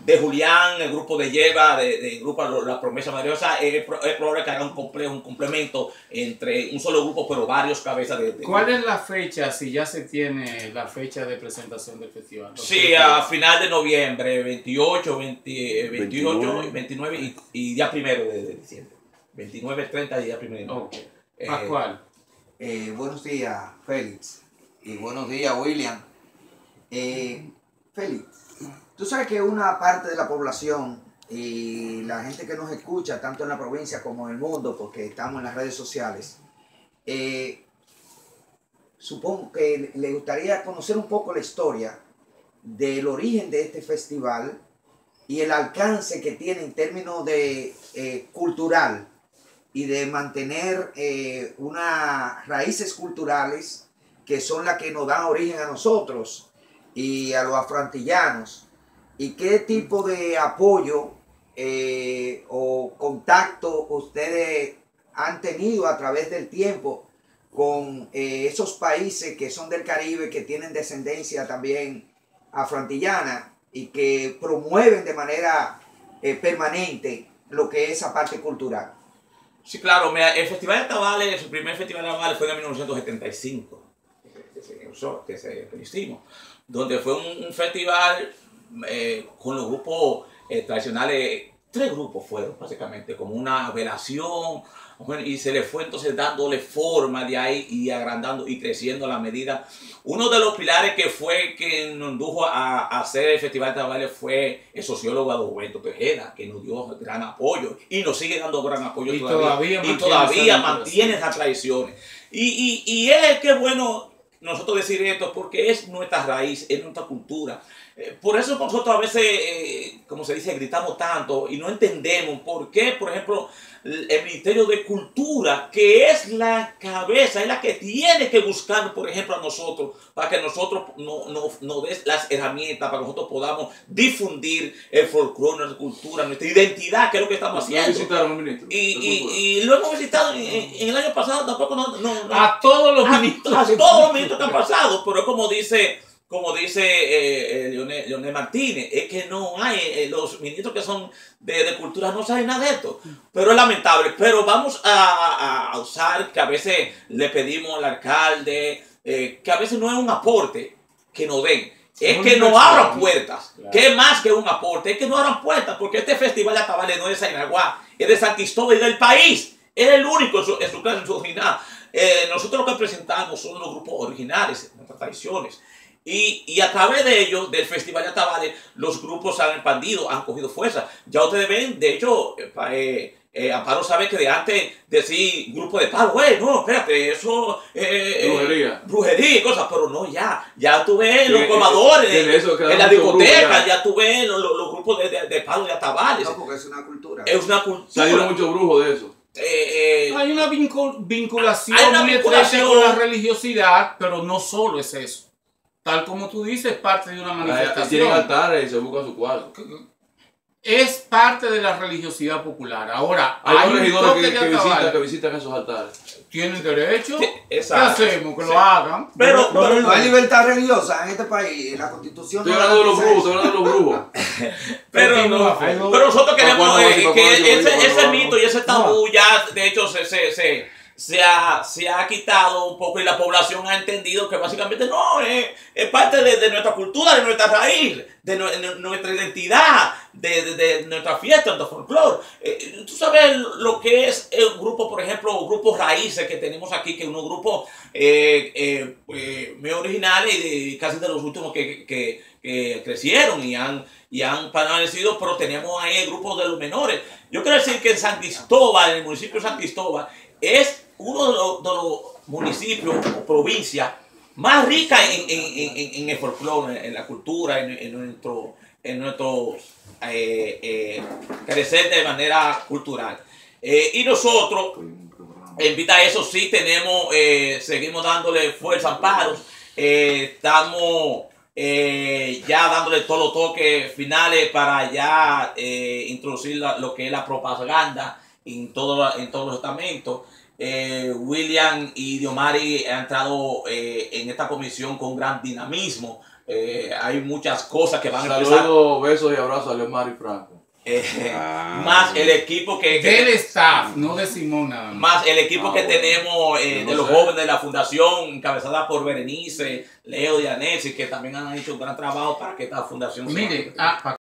de Julián, el grupo de Lleva, de grupo La Promesa Maravillosa, es probable que haga un complemento entre un solo grupo, pero varios cabezas de ¿Cuál es la fecha, si ya se tiene la fecha de presentación del festival? Sí, a final de noviembre, 28, 29 y día 1 de diciembre. 29, 30 y día 1. Okay. Pascual. Buenos días, Félix. Y buenos días, William. Félix, tú sabes que una parte de la población y la gente que nos escucha, tanto en la provincia como en el mundo, porque estamos en las redes sociales, supongo que le gustaría conocer un poco la historia del origen de este festival y el alcance que tiene en términos de cultural y de mantener unas raíces culturales que son las que nos dan origen a nosotros y a los afroantillanos, y qué tipo de apoyo o contacto ustedes han tenido a través del tiempo con esos países que son del Caribe, que tienen descendencia también afroantillana y que promueven de manera permanente lo que es esa parte cultural. Sí, claro, mira, el Festival de Tabales, su primer Festival de Tabales fue en 1975, que se hicimos, donde fue un festival con los grupos tradicionales. 3 grupos fueron básicamente, como una velación, y se le fue entonces dándole forma de ahí y agrandando y creciendo a la medida. Uno de los pilares que nos indujo a hacer el Festival de Tabales fue el sociólogo Adalberto Tejeda, que nos dio gran apoyo y nos sigue dando gran apoyo todavía mantiene esas tradiciones. Y es que bueno nosotros decir esto, porque es nuestra raíz, es nuestra cultura. Por eso nosotros a veces, como se dice, gritamos tanto y no entendemos por qué, por ejemplo, el Ministerio de Cultura, que es la cabeza, es la que tiene que buscar, por ejemplo, a nosotros, para que nosotros nos des las herramientas, para que nosotros podamos difundir el folclore, nuestra cultura, nuestra identidad, que es lo que estamos haciendo. ¿Lo visitaron, ministro? Y lo hemos visitado en el año pasado, tampoco a todos los ministros. A todos los ministros que han pasado, pero como dice Leonel Martínez, es que no hay, los ministros que son de cultura no saben nada de esto, pero es lamentable. Pero vamos a usar que a veces le pedimos al alcalde, que a veces no es un aporte que nos den, es que nos abran puertas, claro. Que es más que un aporte, es que nos abran puertas, porque este festival de Tabales no es de Sainaguá, es de San Cristóbal y del país, es el único en su clase, en su original. Nosotros lo que presentamos son los grupos originales, nuestras tradiciones. Y a través de ellos, del Festival de Tabales, los grupos han expandido, han cogido fuerza. Ya ustedes ven, de hecho, Amparo sabe que de antes decir grupo de palo, no, espérate, eso brujería y cosas, pero no, ya tú ves los comadores, en la discoteca, ya tú ves los grupos de palo de Tabales. No, porque es una cultura. Es una cultura. Salieron muchos brujos de eso. Hay una vinculación muy estrecha con la religiosidad, pero no solo es eso. Tal como tú dices, es parte de una manifestación. Tienen altares y se buscan su cuadro. Es parte de la religiosidad popular. Ahora, hay regidores que visitan esos altares. Tienen derecho. ¿Qué hacemos? Que lo hagan. Pero no hay libertad religiosa en este país. La Constitución. Estoy hablando de los brujos, Pero nosotros queremos que ese mito y ese tabú ya, de hecho, se ha quitado un poco, y la población ha entendido que básicamente no, es parte de nuestra cultura, de nuestra raíz, de nuestra identidad, de nuestra fiesta, de nuestro folclore. Tú sabes lo que es el grupo, por ejemplo, grupos raíces que tenemos aquí, que unos grupos muy originales y casi de los últimos que crecieron y han permanecido, pero tenemos ahí el grupo de los menores. Yo quiero decir que en San Cristóbal, en el municipio de San Cristóbal, es uno de los municipios o provincias más ricas en el folclore, en la cultura, en nuestro crecer de manera cultural. Y nosotros, en vista de eso, sí tenemos, seguimos dándole fuerza a Amparos, estamos ya dándole todos los toques finales para ya introducir lo que es la propaganda en todos los estamentos. William y Diomari han entrado en esta comisión con gran dinamismo, Hay muchas cosas que van a empezar. Saludos, besos y abrazos a Leomar y Franco. Más el equipo del staff, no de Simón nada más. Más el equipo que tenemos de los jóvenes de la fundación, encabezada por Berenice, Leo y Anesi, que también han hecho un gran trabajo para que esta fundación Mire,